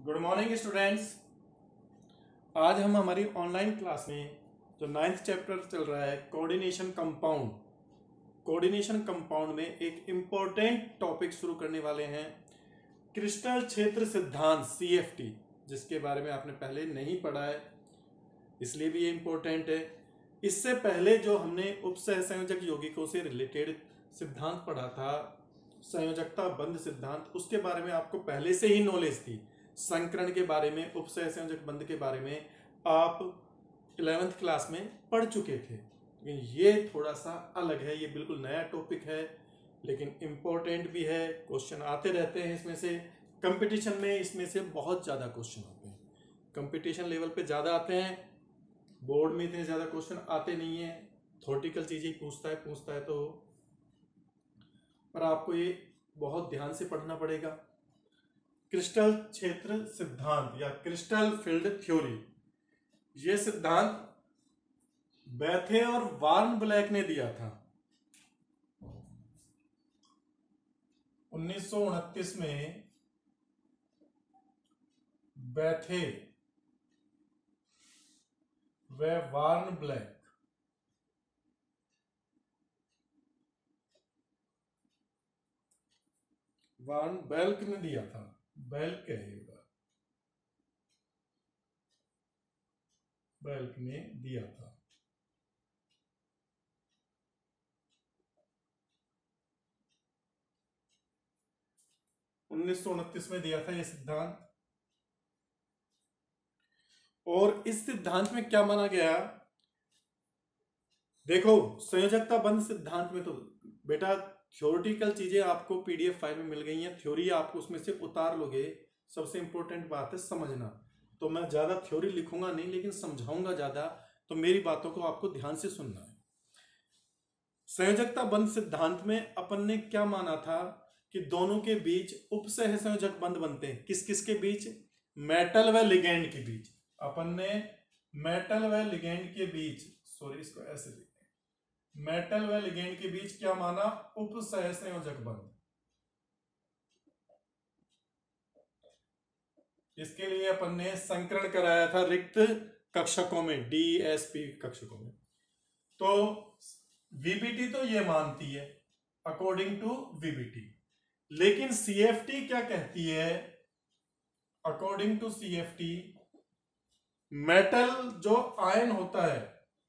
Good morning students. आज हम हमारी ऑनलाइन क्लास में जो 9th चैप्टर चल रहा है कोऑर्डिनेशन कंपाउंड में एक इम्पोर्टेंट टॉपिक शुरू करने वाले हैं, क्रिस्टल क्षेत्र सिद्धांत CFT, जिसके बारे में आपने पहले नहीं पढ़ा है, इसलिए भी ये इम्पोर्टेंट है। इससे पहले जो हमने उपसह संयोजक यौगिकों से रिलेटेड सिद्धांत पढ़ा था, संयोजकता बंध सिद्धांत, उसके बारे में आपको पहले से ही नॉलेज थी। संकरण के बारे में, उपसह संयोजक बंध के बारे में आप 11th क्लास में पढ़ चुके थे, लेकिन ये थोड़ा सा अलग है, ये बिल्कुल नया टॉपिक है, लेकिन इम्पोर्टेंट भी है। क्वेश्चन आते रहते हैं इसमें से, कंपटीशन में इसमें से बहुत ज़्यादा क्वेश्चन होते हैं, कंपटीशन लेवल पे ज़्यादा आते हैं, बोर्ड में इतने ज़्यादा क्वेश्चन आते नहीं है, थ्योरेटिकल चीज़ें पूछता है तो, पर आपको ये बहुत ध्यान से पढ़ना पड़ेगा। क्रिस्टल क्षेत्र सिद्धांत या क्रिस्टल फील्ड थ्योरी, ये सिद्धांत बेथे और वार्न ब्लैक ने दिया था 1929 में। बेथे व वार्न ब्लैक, वार्न बेल्क ने दिया था, बेल्क कहेगा, बेल्क ने दिया था। उन्नीस सौ 1929 में दिया था यह सिद्धांत। और इस सिद्धांत में क्या माना गया, देखो संयोजकता बंध सिद्धांत में तो बेटा थ्योरेटिकल चीजें आपको PDF फाइल में मिल गई हैं, थ्योरी आप उसमें से उतार लोगे। सबसे इंपॉर्टेंट बात है समझना, तो मैं ज्यादा थ्योरी लिखूंगा नहीं, लेकिन समझाऊंगा ज्यादा, तो मेरी बातों को आपको ध्यान से सुनना है। संयोजकता बंध सिद्धांत में अपन ने क्या माना था कि दोनों के बीच उपसह संयोजक बंध बनते हैं। किस किस के बीच? मेटल व लिगेंड के बीच। अपन ने मेटल व लिगेंड के बीच, सॉरी इसको ऐसे लिखते हैं, मेटल व लिगेंड के बीच क्या माना? उपसह संयोजक बंध। इसके लिए अपन ने संकरण कराया था रिक्त कक्षकों में, DSP कक्षकों में। तो VBT तो ये मानती है अकॉर्डिंग टू VBT, लेकिन CFT क्या कहती है? अकॉर्डिंग टू CFT मेटल जो आयन होता है,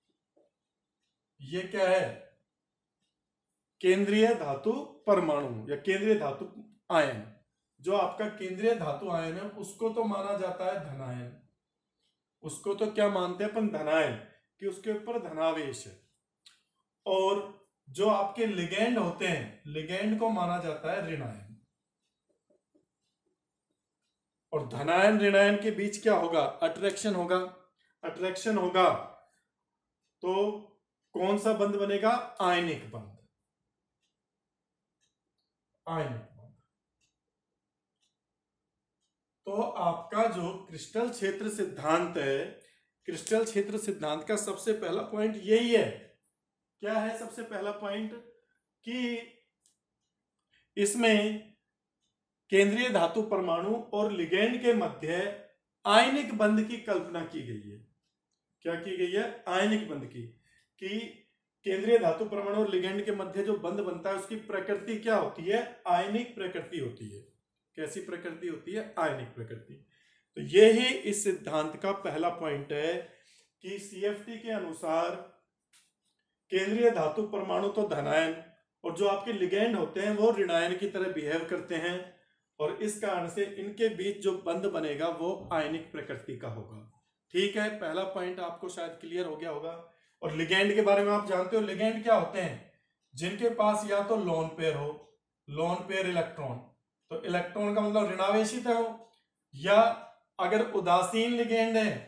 ये क्या है? केंद्रीय धातु परमाणु या केंद्रीय धातु आयन। जो आपका केंद्रीय धातु आयन है उसको तो माना जाता है धनायन, उसको तो क्या मानते हैं अपन? धनायन, कि उसके ऊपर धनावेश है। और जो आपके लिगेंड होते हैं, लिगेंड को माना जाता है ऋणायन। और धनायन ऋणायन के बीच क्या होगा? अट्रैक्शन होगा। अट्रैक्शन होगा तो कौन सा बंध बनेगा? आयनिक बंध। आयनिक बंध। तो आपका जो क्रिस्टल क्षेत्र सिद्धांत है, क्रिस्टल क्षेत्र सिद्धांत का सबसे पहला पॉइंट यही है। क्या है सबसे पहला पॉइंट? कि इसमें केंद्रीय धातु परमाणु और लिगेंड के मध्य आयनिक बंध की कल्पना की गई है। क्या की गई है? आयनिक बंध की, कि केंद्रीय धातु परमाणु और लिगेंड के मध्य जो बंध बनता है उसकी प्रकृति क्या होती है? आयनिक प्रकृति होती है। कैसी प्रकृति होती है? आयनिक प्रकृति। तो ये ही इस सिद्धांत का पहला पॉइंट है कि CFT के अनुसार केंद्रीय धातु परमाणु तो धनायन और जो आपके लिगेंड होते हैं वो ऋणायन की तरह बिहेव करते हैं, और इस कारण से इनके बीच जो बंध बनेगा वो आयनिक प्रकृति का होगा। ठीक है, पहला पॉइंट आपको शायद क्लियर हो गया होगा। और लिगेंड के बारे में आप जानते हो, लिगेंड क्या होते हैं? जिनके पास या तो लोन पेयर हो, लोन पेयर इलेक्ट्रॉन, तो इलेक्ट्रॉन का मतलब ऋणावेशित हो, या अगर उदासीन लिगेंड है,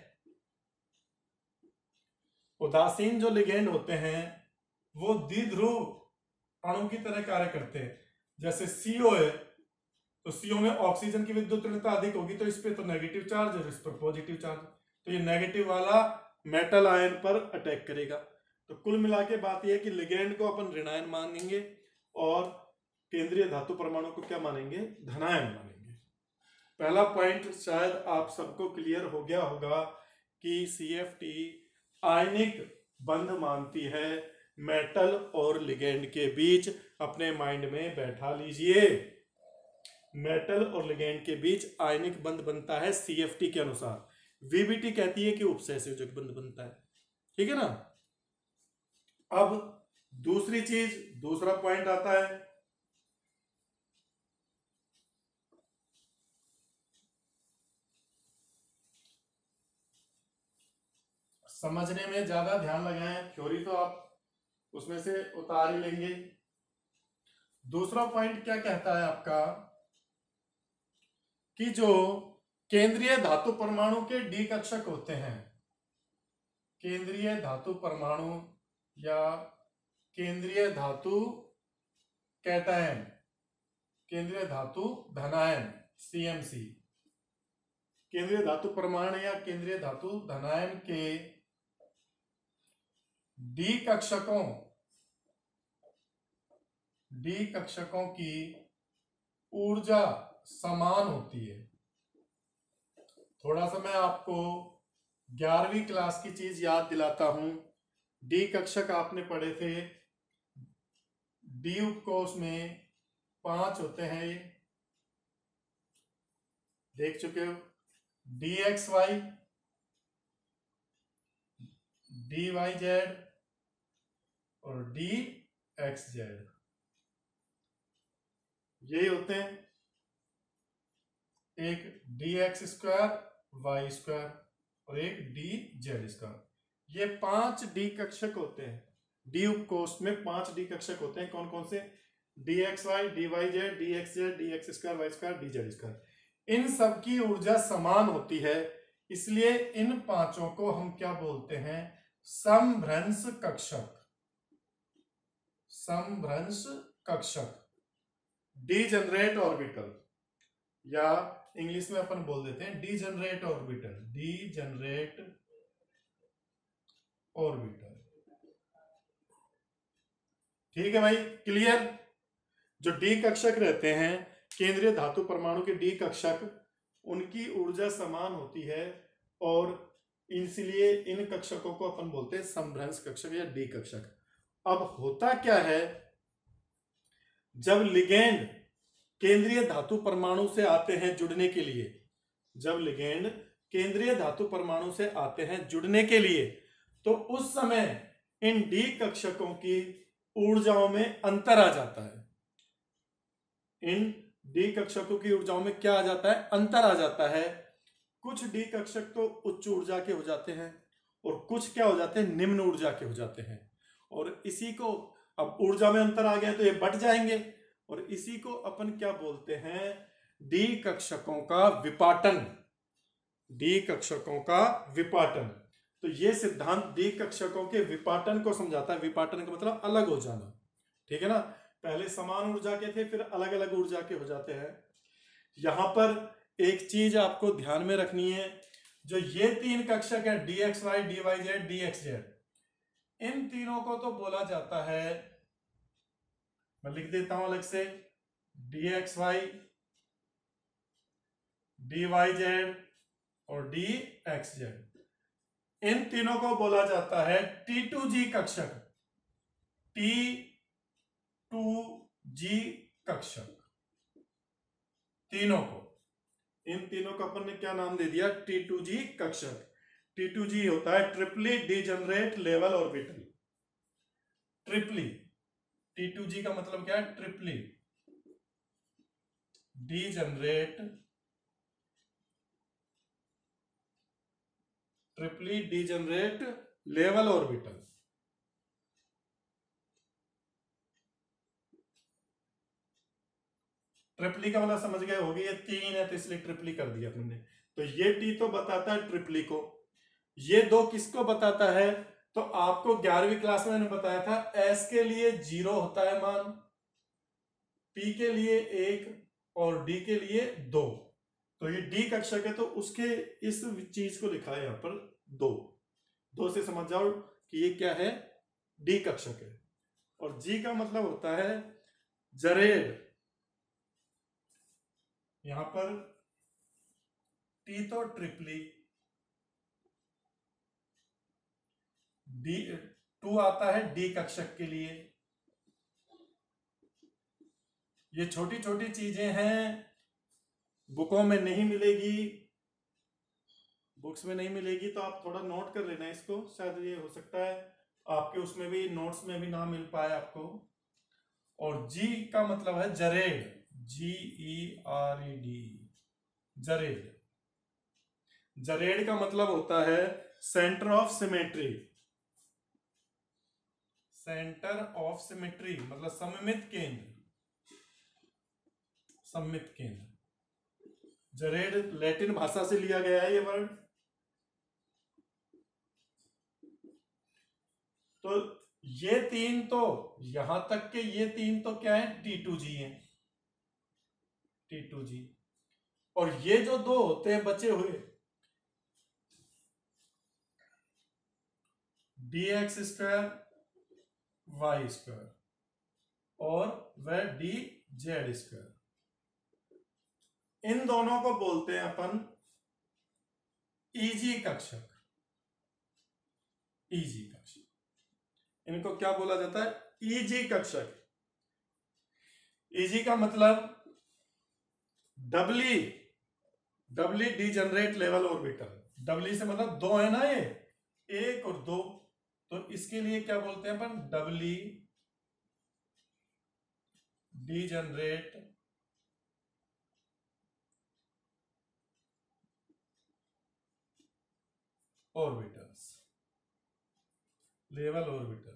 उदासीन जो लिगेंड होते हैं वो द्विध्रुव अणु की तरह कार्य करते हैं। जैसे CO है तो CO में ऑक्सीजन की विद्युत ऋणता अधिक होगी, तो इस पे तो नेगेटिव चार्ज और इस पर पॉजिटिव चार्ज, तो ये नेगेटिव वाला मेटल आयन पर अटैक करेगा। तो कुल मिला के बात यह है कि लिगेंड को अपन ऋणायन मानेंगे और केंद्रीय धातु परमाणु को क्या मानेंगे? धनायन मानेंगे। पहला पॉइंट शायद आप सबको क्लियर हो गया होगा कि CFT आयनिक बंध मानती है मेटल और लिगेंड के बीच। अपने माइंड में बैठा लीजिए, मेटल और लिगेंड के बीच आयनिक बंध बनता है CFT के अनुसार। VBT कहती है कि उपसहसंयोजक बंध बनता है। ठीक है ना। अब दूसरी चीज, दूसरा पॉइंट आता है, समझने में ज्यादा ध्यान लगाएं, थ्योरी तो आप उसमें से उतार ही लेंगे। दूसरा पॉइंट क्या कहता है आपका कि जो केंद्रीय धातु परमाणु के डी कक्षक होते हैं, केंद्रीय धातु परमाणु या केंद्रीय धातु कैटायन, केंद्रीय धातु धनायन CMC, केंद्रीय धातु परमाणु या केंद्रीय धातु धनायन के डी कक्षकों की ऊर्जा समान होती है। थोड़ा सा मैं आपको 11वीं क्लास की चीज याद दिलाता हूं। डी कक्षक आपने पढ़े थे, डी उपकोष में 5 होते हैं, ये देख चुके हो। DXY, DYZ और DXZ, यही होते हैं। एक DX² Y² और एक DZ²। ये 5 डी कक्षक होते हैं। डी उपकोष में 5 डी कक्षक होते हैं। कौन कौन से? DXY, DYZ, DXZ, DX² Y² DZ²। इन सब की ऊर्जा समान होती है, इसलिए इन पांचों को हम क्या बोलते हैं? समभ्रंश कक्षक। समभ्रंश कक्षक, डीजनरेट ऑर्बिटल, या इंग्लिश में अपन बोल देते हैं डीजनरेट ऑर्बिटल। डीजनरेट ऑर्बिटल, ठीक है भाई, क्लियर। जो डी कक्षक रहते हैं, केंद्रीय धातु परमाणु के डी कक्षक, उनकी ऊर्जा समान होती है और इसलिए इन कक्षकों को अपन बोलते हैं समभ्रंश कक्षक या डी कक्षक। अब होता क्या है, जब लिगेंड केंद्रीय धातु परमाणु से आते हैं जुड़ने के लिए, जब लिगेंड केंद्रीय धातु परमाणु से आते हैं जुड़ने के लिए, तो उस समय इन डी कक्षकों की ऊर्जाओं में अंतर आ जाता है। इन डी कक्षकों की ऊर्जाओं में क्या आ जाता है? अंतर आ जाता है। कुछ डी कक्षक तो उच्च ऊर्जा के हो जाते हैं और कुछ क्या हो जाते हैं? निम्न ऊर्जा के हो जाते हैं। और इसी को, अब ऊर्जा में अंतर आ गया तो ये बढ़ जाएंगे, और इसी को अपन क्या बोलते हैं? डी कक्षकों का विपाटन। डी कक्षकों का विपाटन। तो ये सिद्धांत डी कक्षकों के विपाटन को समझाता है। विपाटन का मतलब अलग हो जाना, ठीक है ना। पहले समान ऊर्जा के थे, फिर अलग अलग ऊर्जा के हो जाते हैं। यहां पर एक चीज आपको ध्यान में रखनी है, जो ये 3 कक्षक है DXY, DYZ, DXZ, इन तीनों को तो बोला जाता है, मैं लिख देता हूं अलग से, DXY, DYZ और DXZ, इन तीनों को बोला जाता है T2G कक्षक। T2G कक्षक, तीनों को, इन तीनों को अपन ने क्या नाम दे दिया? T2G कक्षक। T2G होता है triply degenerate level orbital. Triply, T2G का मतलब क्या है? Triply degenerate, triply degenerate level orbital. Triply का मतलब समझ गए होगी, ये 3 है तो इसलिए ट्रिपली कर दिया हमने। तो ये T तो बताता है ट्रिपली को, ये 2 किसको बताता है? तो आपको 11वीं क्लास में मैंने बताया था, S के लिए 0 होता है मान, P के लिए 1 और D के लिए 2। तो ये D कक्षक है तो उसके इस चीज को लिखा है यहां पर 2 से समझ जाओ कि ये क्या है? D कक्षक है। और G का मतलब होता है जरेड। यहां पर टी तो ट्रिपली, डी 2 आता है डी कक्षक के लिए। ये छोटी छोटी चीजें हैं, बुकों में नहीं मिलेगी, बुक्स में नहीं मिलेगी, तो आप थोड़ा नोट कर लेना इसको, शायद ये हो सकता है आपके उसमें भी नोट्स में भी ना मिल पाए आपको। और जी का मतलब है जरेड, GERED, जरेड। जरेड का मतलब होता है centre of symmetry, centre of symmetry मतलब सममित केंद्र, सममित केंद्र। जरेड लैटिन भाषा से लिया गया है ये वर्ड। तो ये तीन तो यहां तक के ये तीन तो क्या है, T2G है, T2G। और ये जो दो होते हैं बचे हुए, dx² y² और वह dz², इन दोनों को बोलते हैं अपन EG कक्षक, EG कक्षक। इनको क्या बोला जाता है, EG कक्षक। EG का मतलब doubly, doubly degenerate level orbital. Doubly से मतलब दो है ना, ये एक और दो, तो इसके लिए क्या बोलते हैं अपन, doubly degenerate orbitals, level orbital.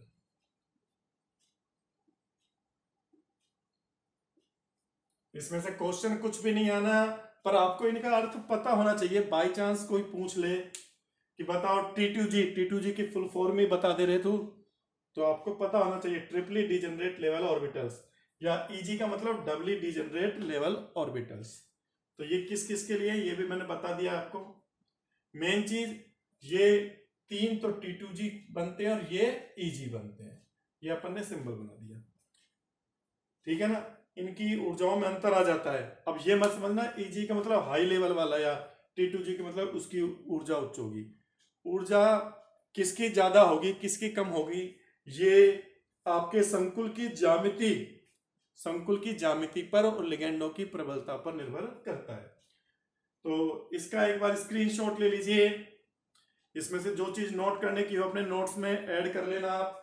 इसमें से क्वेश्चन कुछ भी नहीं आना, पर आपको इनका अर्थ पता होना चाहिए। बाई चांस कोई पूछ ले कि बताओ T2G, T2G की फुल फॉर्म ही बता दे रहे तो आपको पता होना चाहिए ट्रिपली डीजनरेट लेवल ऑर्बिटल्स, या EG का मतलब डबली डीजनरेट लेवल ऑर्बिटल्स। तो ये किस किस के लिए, ये भी मैंने बता दिया आपको। मेन चीज ये तीन तो T2G बनते हैं और ये EG बनते हैं, ये अपन ने सिंबल बना दिया, ठीक है ना। इनकी ऊर्जाओं में अंतर आ जाता है। अब ये मत समझना EG का मतलब हाई लेवल वाला या T2G का मतलब उसकी ऊर्जा उच्च होगी। ऊर्जा किसकी ज्यादा होगी किसकी कम होगी, ये आपके संकुल की ज्यामिति, संकुल की ज्यामिति पर और लिगेंडों की प्रबलता पर निर्भर करता है। तो इसका एक बार स्क्रीनशॉट ले लीजिए, इसमें से जो चीज नोट करने की हो अपने नोट्स में ऐड कर लेना आप।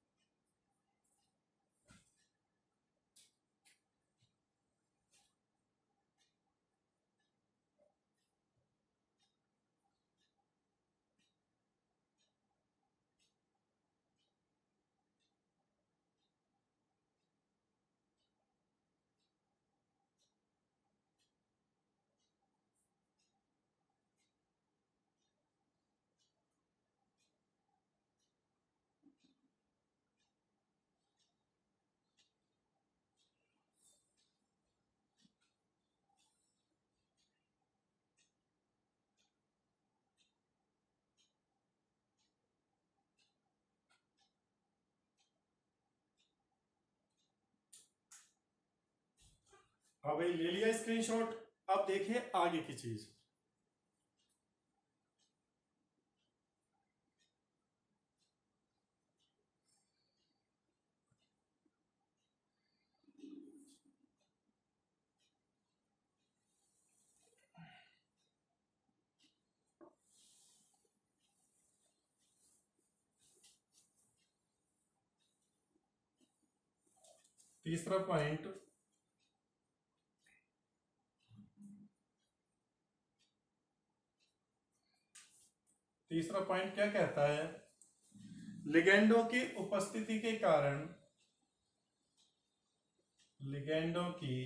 हाँ भाई, ले लिया स्क्रीनशॉट। अब देखिए आगे की चीज। तीसरा पॉइंट, तीसरा पॉइंट क्या कहता है, लिगेंडों की उपस्थिति के कारण, लिगेंडों की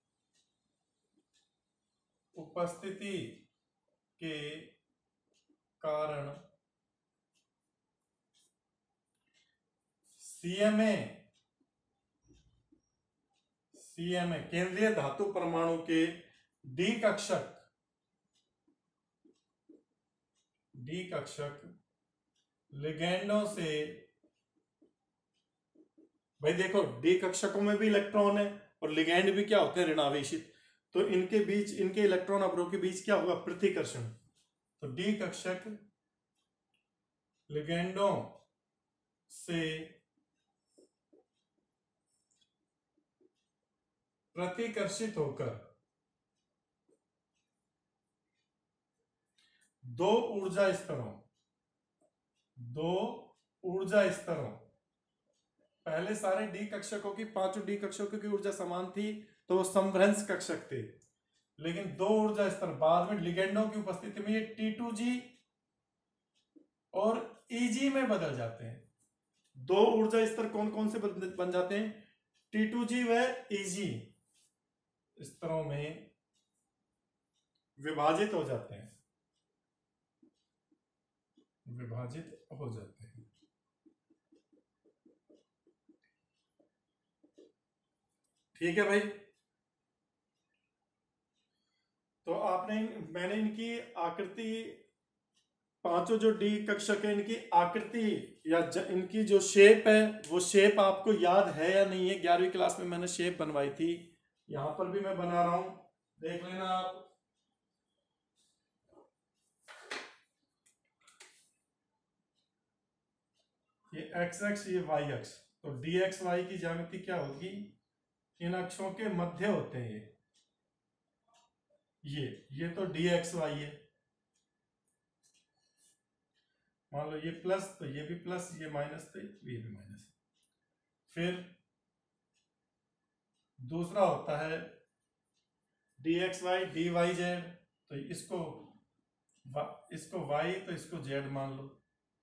उपस्थिति के कारण सीएमए, सीएमए केंद्रीय धातु परमाणु के डी कक्षक, डी कक्षक लिगेंडों से, भाई देखो डी कक्षकों में भी इलेक्ट्रॉन है और लिगेंड भी क्या होते हैं, ऋणावेशित। तो इनके बीच, इनके इलेक्ट्रॉन अवरोह के बीच क्या होगा? प्रतिकर्षण। तो डी कक्षक लिगेंडों से प्रतिकर्षित होकर दो ऊर्जा स्तरों, पहले सारे डी कक्षकों की, पांचों डी कक्षकों की ऊर्जा समान थी, तो वो समभ्रंश कक्षक थे। लेकिन दो ऊर्जा स्तर बाद में लिगेंडों की उपस्थिति में ये T2G और EG में बदल जाते हैं। दो ऊर्जा स्तर कौन कौन से बन जाते हैं? T2G व EG स्तरों में विभाजित हो जाते हैं। ठीक है भाई। तो मैंने इनकी आकृति, पांचों जो डी कक्षक है, इनकी आकृति या इनकी जो शेप है, वो शेप आपको याद है या नहीं है? 11वीं क्लास में मैंने शेप बनवाई थी, यहां पर भी मैं बना रहा हूं, देख लेना आप। ये एक्स अक्ष, ये वाई अक्ष। तो डी एक्स वाई की ज्यामिति क्या होगी? इन अक्षों के मध्य होते हैं ये तो डी एक्स वाई है, मान लो ये प्लस, तो ये भी प्लस, ये माइनस, तो ये भी माइनस। फिर दूसरा होता है D X Y D Y Z, तो इसको वाई, तो इसको जेड मान लो।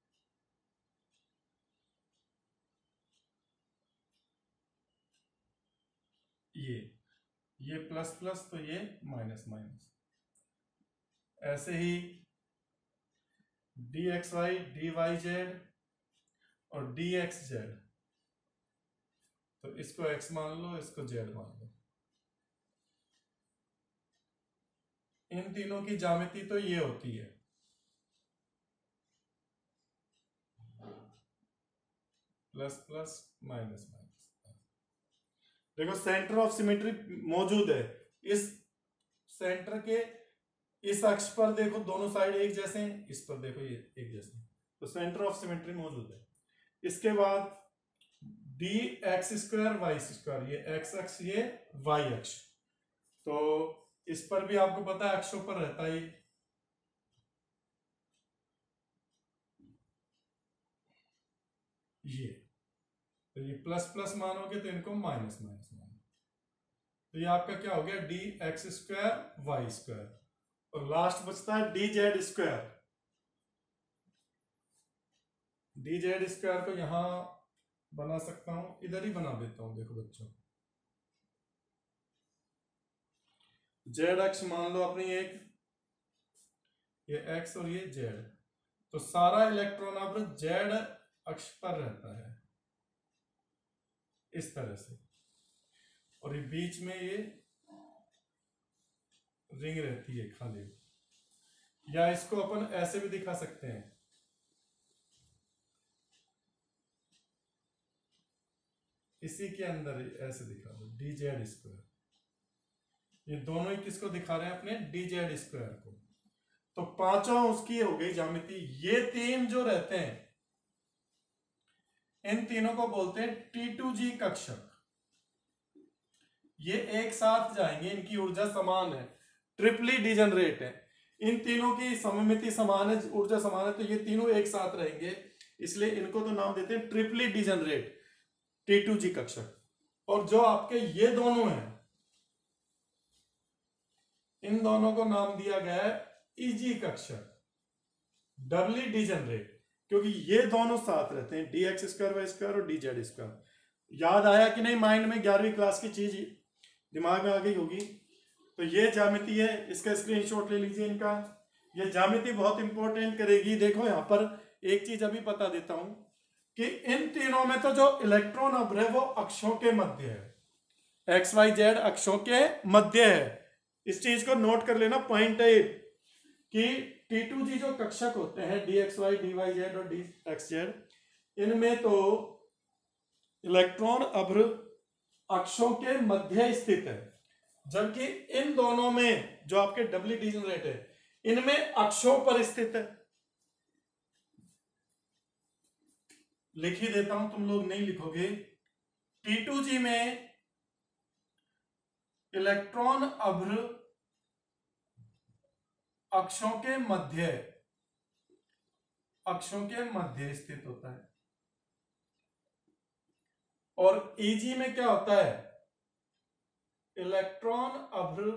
ये प्लस प्लस, तो ये माइनस माइनस। ऐसे ही D X Y D Y Z और डी एक्स जेड, तो इसको एक्स मान लो, इसको जेड मान लो। इन तीनों की ज्यामिति तो ये होती है, प्लस प्लस माइनस माइनस। देखो सेंटर ऑफ सिमेट्री मौजूद है। इस सेंटर के इस अक्ष पर देखो दोनों साइड एक जैसे हैं, इस पर देखो ये एक जैसे हैं, तो सेंटर ऑफ सिमेट्री मौजूद है। इसके बाद D X square Y square, ये एक्स अक्ष, ये वाई अक्ष, तो इस पर भी आपको पता है अक्षों पर रहता है ये, तो ये प्लस प्लस मानोगे तो इनको माइनस माइनस मानो, तो ये आपका क्या हो गया? D X square Y square. और लास्ट बचता है D Z square. D Z square को यहां बना सकता हूं, इधर ही बना देता हूं। देखो बच्चों, जेड अक्ष मान लो अपनी एक, ये एक्स और ये जेड, तो सारा इलेक्ट्रॉन अब जेड अक्ष पर रहता है इस तरह से, और ये बीच में ये रिंग रहती है खाली। या इसको अपन ऐसे भी दिखा सकते हैं, इसी के अंदर ऐसे दिखा दो डी जेड स्क्वायर। ये दोनों ही किसको दिखा रहे हैं? अपने डी जेड स्क्वायर को। तो पांचों उसकी हो गई ज्यामिति। ये तीन जो रहते हैं, इन तीनों को बोलते हैं T2G कक्षक। ये एक साथ जाएंगे, इनकी ऊर्जा समान है, ट्रिपली डिजनरेट है। इन तीनों की सममिति समान है, ऊर्जा समान है, तो ये तीनों एक साथ रहेंगे, इसलिए इनको तो नाम देते हैं ट्रिपली डिजनरेट T2G कक्षक। और जो आपके ये दोनों हैं, इन दोनों को नाम दिया गया है EG कक्षक, डबली डिजनरेट, क्योंकि ये दोनों साथ रहते हैं, D X square Y square और डी जेड स्क्वायर। याद आया कि नहीं? माइंड में 11वीं क्लास की चीज दिमाग में आ गई होगी। तो ये ज्यामिति है, इसका स्क्रीनशॉट ले लीजिए इनका। ये ज्यामिति बहुत इंपॉर्टेंट करेगी। देखो यहां पर एक चीज अभी बता देता हूं कि इन तीनों में तो जो इलेक्ट्रॉन अभ्र है वो अक्षों के मध्य है, एक्स वाई जेड अक्षों के मध्य है। इस चीज को नोट कर लेना, पॉइंट है कि T2G जो कक्षक होते हैं, D X Y D Y Z और डी एक्स जेड, इनमें तो इलेक्ट्रॉन अभ्र अक्षों के मध्य स्थित है, जबकि इन दोनों में जो आपके डबली डिजेनरेट है, इनमें अक्षों पर स्थित है। लिख ही देता हूं, तुम लोग नहीं लिखोगे। T2G में इलेक्ट्रॉन अभ्र अक्षों के मध्य स्थित होता है, और Eg में क्या होता है, इलेक्ट्रॉन अभ्र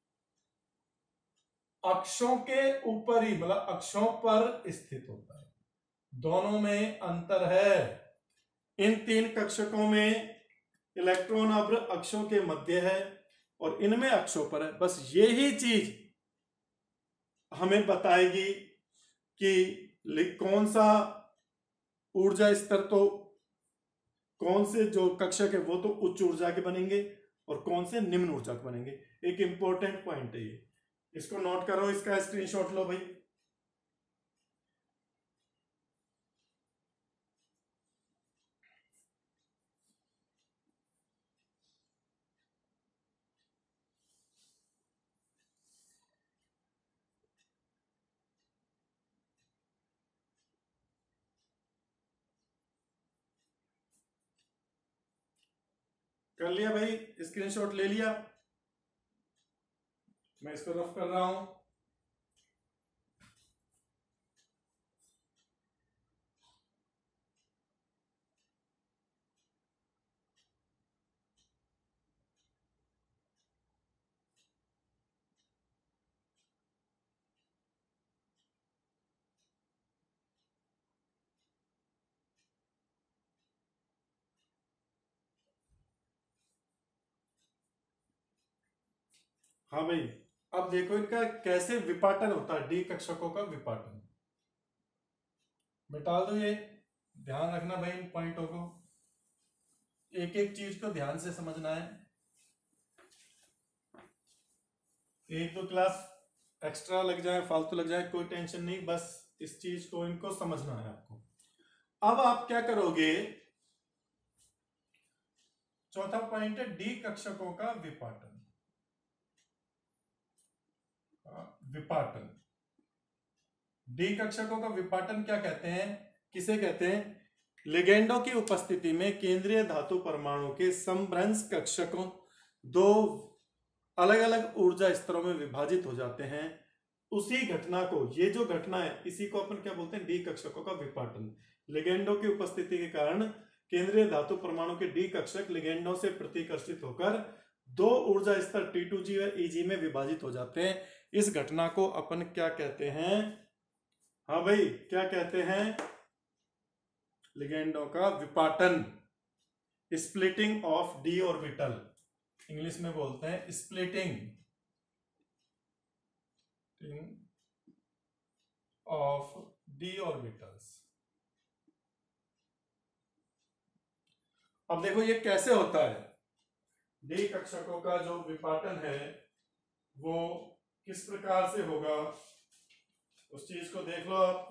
अक्षों के ऊपर ही, मतलब अक्षों पर स्थित होता है। दोनों में अंतर है। इन तीन कक्षकों में इलेक्ट्रॉन अभ्र अक्षों के मध्य है और इनमें अक्षों पर है। बस यही चीज हमें बताएगी कि कौन सा ऊर्जा स्तर, तो कौन से जो कक्षक है वो तो उच्च ऊर्जा के बनेंगे और कौन से निम्न ऊर्जा के बनेंगे। एक इंपॉर्टेंट पॉइंट है ये, इसको नोट करो, इसका स्क्रीनशॉट लो भाई। कर लिया भाई, स्क्रीनशॉट ले लिया, मैं इसको रफ कर रहा हूं। हाँ भाई, अब देखो इनका कैसे विपाटन होता है, डी कक्षकों का विपाटन। मिटा दो ये, ध्यान रखना भाई इन पॉइंटों को, एक एक चीज को ध्यान से समझना है। एक दो क्लास एक्स्ट्रा लग जाए, फालतू लग जाए, कोई टेंशन नहीं, बस इस चीज को इनको समझना है आपको। अब आप क्या करोगे, चौथा पॉइंट है डी कक्षकों का विपाटन। विपाटन, डी कक्षकों का विपाटन क्या कहते हैं, किसे कहते हैं, लिगेंडों की उपस्थिति में केंद्रीय धातु परमाणु के समभ्रंश कक्षकों दो अलग अलग ऊर्जा स्तरों में विभाजित हो जाते हैं। उसी घटना को, ये जो घटना है, इसी को अपन क्या बोलते हैं, डी कक्षकों का विपाटन। लिगेंडों की उपस्थिति के कारण केंद्रीय धातु परमाणु के डी कक्षक लिगेंडों से प्रतिकर्षित होकर दो ऊर्जा स्तर T2G व Eg में विभाजित हो जाते हैं। इस घटना को अपन क्या कहते हैं, हाँ भाई क्या कहते हैं, लिगेंडों का विपाटन, splitting of D orbital, English में बोलते हैं स्प्लिटिंग ऑफ डी ऑर्बिटल्स। अब देखो ये कैसे होता है, डी कक्षकों का जो विपाटन है वो किस प्रकार से होगा, उस चीज को देख लो आप।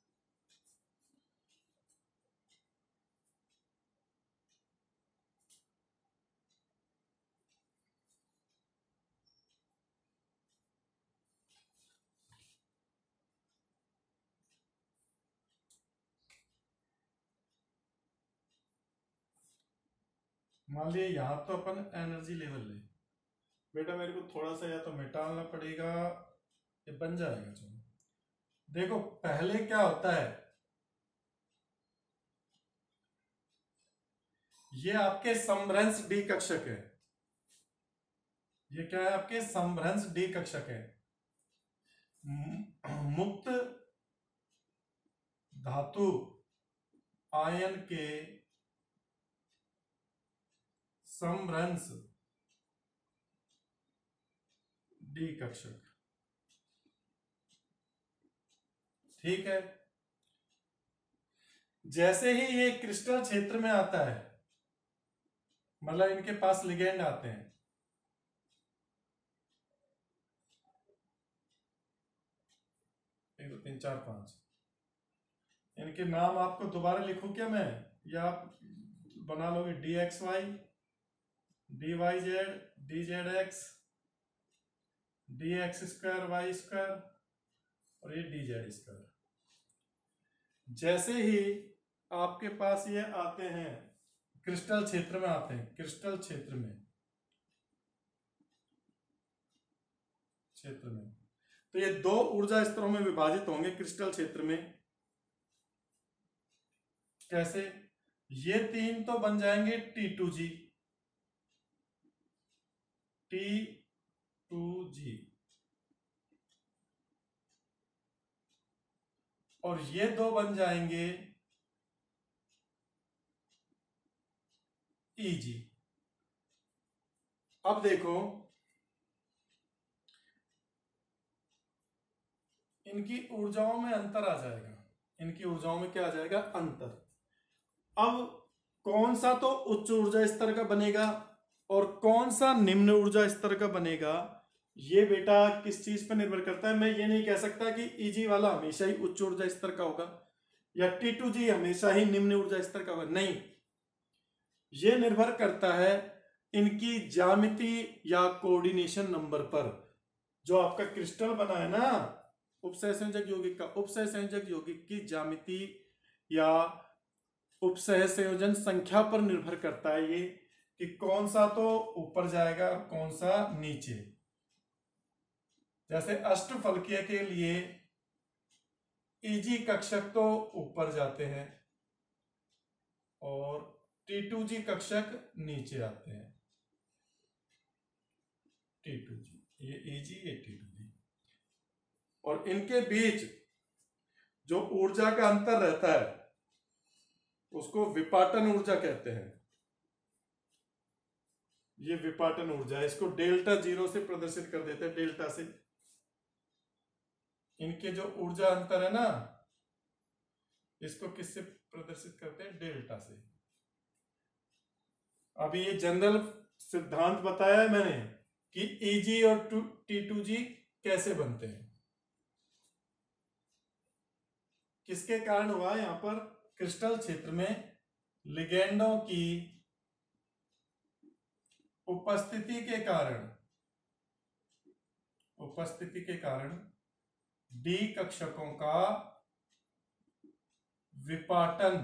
मान लीजिए यहां तो अपन एनर्जी लेवल ले, बेटा मेरे को थोड़ा सा या तो मिटाना पड़ेगा, ये बन जाएगा। चलो देखो पहले क्या होता है, ये आपके समभ्रंश डी कक्षक है, ये क्या है, आपके समभ्रंश डी कक्षक है। मुक्त धातु आयन के समभ्रंश डी कक्षक, ठीक है। जैसे ही ये क्रिस्टल क्षेत्र में आता है, मतलब इनके पास लिगेंड आते हैं, 1 2 3 4 5, इनके नाम आपको दोबारा लिखूं क्या मैं, या आप बना लोगे, DXY, DYZ, DZX, dx² और ये dz²। जैसे ही आपके पास ये आते हैं क्रिस्टल क्षेत्र में, आते हैं क्रिस्टल क्षेत्र में तो ये दो ऊर्जा स्तरों में विभाजित होंगे क्रिस्टल क्षेत्र में। कैसे? ये तीन तो बन जाएंगे T2G, T2G, और ये दो बन जाएंगे EG। अब देखो इनकी ऊर्जाओं में अंतर आ जाएगा, इनकी ऊर्जाओं में क्या आ जाएगा? अंतर। अब कौन सा तो उच्च ऊर्जा स्तर का बनेगा और कौन सा निम्न ऊर्जा स्तर का बनेगा, ये बेटा किस चीज पर निर्भर करता है। मैं ये नहीं कह सकता कि EG वाला हमेशा ही उच्च ऊर्जा स्तर का होगा या T2G हमेशा ही निम्न ऊर्जा स्तर का होगा, नहीं। ये निर्भर करता है इनकी ज्यामिति या कोऑर्डिनेशन नंबर पर। जो आपका क्रिस्टल बना है ना उपसहसंयोजक यौगिक का, उपसहसंयोजक यौगिक की ज्यामिति या उपसहसंयोजन संख्या पर निर्भर करता है ये कि कौन सा तो ऊपर जाएगा और कौन सा नीचे। जैसे अष्टफलकीय के लिए EG कक्षक तो ऊपर जाते हैं और T2G कक्षक नीचे आते हैं। T2G, ये EG, ये T2G, और इनके बीच जो ऊर्जा का अंतर रहता है उसको विपाटन ऊर्जा कहते हैं। ये विपाटन ऊर्जा है, इसको Δ0 से प्रदर्शित कर देते हैं, डेल्टा से। इनके जो ऊर्जा अंतर है ना, इसको किससे प्रदर्शित करते हैं? डेल्टा से। अभी ये जनरल सिद्धांत बताया है मैंने कि EG और T2G कैसे बनते हैं, किसके कारण हुआ। यहां पर क्रिस्टल क्षेत्र में लिगेंडों की उपस्थिति के कारण D कक्षकों का विपाटन।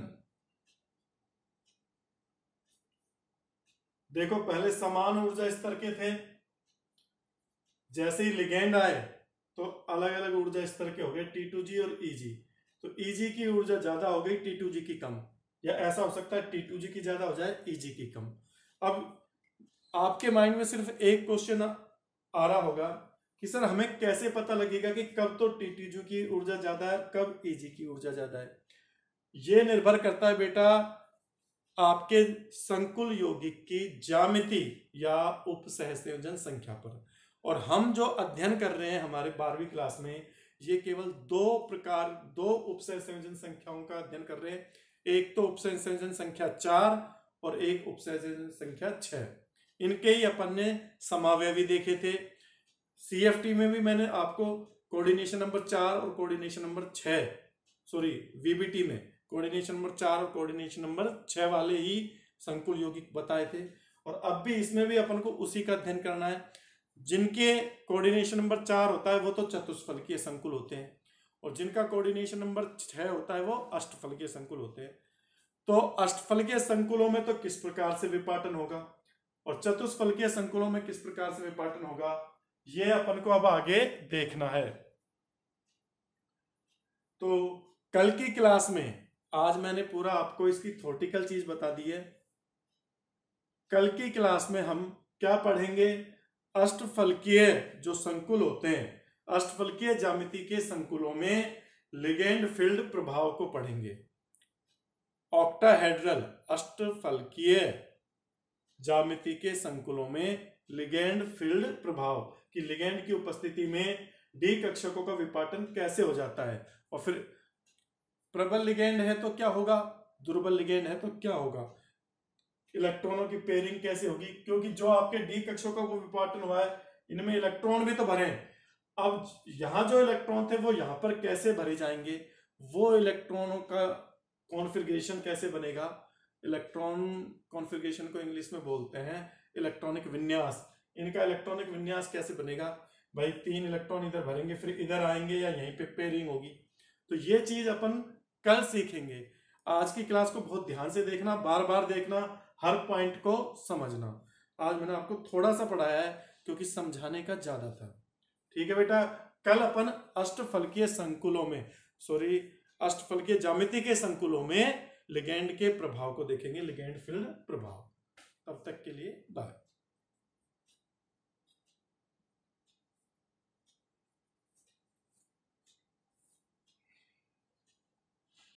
देखो पहले समान ऊर्जा स्तर के थे, जैसे ही लिगेंड आए तो अलग अलग ऊर्जा स्तर के हो गए T2G और EG। तो EG की ऊर्जा ज्यादा हो गई, T2G की कम, या ऐसा हो सकता है T2G की ज्यादा हो जाए, EG की कम। अब आपके माइंड में सिर्फ एक क्वेश्चन आ रहा होगा कि सर हमें कैसे पता लगेगा कि कब तो T2G की ऊर्जा ज्यादा है, कब EG की ऊर्जा ज्यादा है। यह निर्भर करता है बेटा आपके संकुल यौगिक की ज्यामिति या उपसहसंयोजन संख्या पर। और हम जो अध्ययन कर रहे हैं हमारे 12वीं क्लास में, ये केवल दो उपसहसंयोजन संख्याओं का अध्ययन कर रहे हैं। एक तो उपसहसंयोजन संख्या 4 और एक उपसहसंयोजन संख्या 6। इनके ही अपन ने समावयवी देखे थे। CFT में भी मैंने आपको कोऑर्डिनेशन नंबर 4 और कोऑर्डिनेशन नंबर 6, सॉरी VBT में कोऑर्डिनेशन नंबर 4 और कोऑर्डिनेशन नंबर 6 वाले ही संकुल यौगिक बताए थे। और अब भी इसमें भी अपन को उसी का अध्ययन करना है। जिनके कोऑर्डिनेशन नंबर 4 होता है वो तो चतुष्फलकीय संकुल होते हैं, और जिनका कोऑर्डिनेशन नंबर 6 होता है वो अष्टफलकीय संकुल होते हैं। तो अष्टफलकीय संकुलों में तो किस प्रकार से विपाटन होगा और चतुष्फलकीय संकुलों में किस प्रकार से विपाटन होगा, ये अपन को अब आगे देखना है। तो कल की क्लास में आज मैंने पूरा आपको इसकी थ्योरेटिकल चीज बता दी है। कल की क्लास में हम क्या पढ़ेंगे? अष्टफलकीय जो संकुल होते हैं, अष्टफलकीय ज्यामिति के संकुलों में लिगेंड फील्ड प्रभाव को पढ़ेंगे। ऑक्टाहेड्रल अष्टफलकीय ज्यामिति के संकुलों में लिगेंड फील्ड प्रभाव कि लिगेंड की उपस्थिति में D कक्षकों का विपाटन कैसे हो जाता है, और फिर प्रबल लिगेंड है तो क्या होगा, दुर्बल लिगेंड है तो क्या होगा, इलेक्ट्रॉनों की पेयरिंग कैसे होगी, क्योंकि जो आपके D कक्षकों को विपाटन हुआ है इनमें इलेक्ट्रॉन भी तो भरे हैं। अब यहां जो इलेक्ट्रॉन थे वो यहां पर कैसे भरे जाएंगे, वो इलेक्ट्रॉनों का कॉन्फ़िगरेशन कैसे बनेगा। इलेक्ट्रॉन कॉन्फ़िगरेशन को इंग्लिश में बोलते हैं इलेक्ट्रॉनिक विन्यास। इनका इलेक्ट्रॉनिक विन्यास कैसे बनेगा, भाई 3 इलेक्ट्रॉन इधर भरेंगे फिर इधर आएंगे या यहीं पे पेयरिंग होगी। तो ये चीज अपन कल सीखेंगे। आज की क्लास को बहुत ध्यान से देखना, बार बार देखना, हर पॉइंट को समझना। आज मैंने आपको थोड़ा सा पढ़ाया है क्योंकि समझाने का ज्यादा था। ठीक है बेटा, कल अपन अष्टफलकीय संकुलों में, सॉरी अष्टफलकीय ज्यामिति के संकुलों में लिगैंड के प्रभाव को देखेंगे, लिगैंड फील्ड प्रभाव। तब तक के लिए बाय।